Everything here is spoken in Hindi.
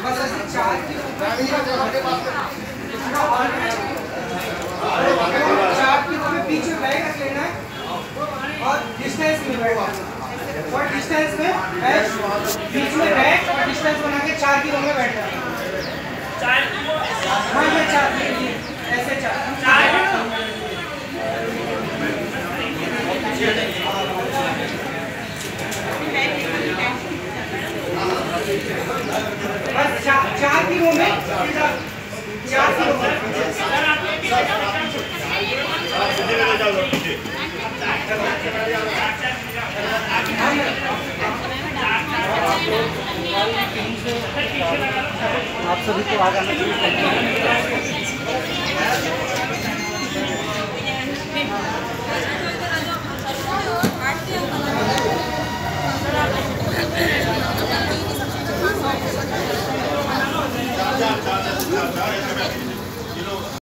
बस ऐसे 4 के ऊपर 4 के ऊपर पीछे बैग रख लेना है और डिस्टेंस में बैठना है और डिस्टेंस में बीच में बैग और डिस्टेंस बना के 4 की रो में बैठना है। हाँ ये 4 ऐसे 4 बस 4 की रो में 4 की रो में आप सभी को आगे आना चाहिए।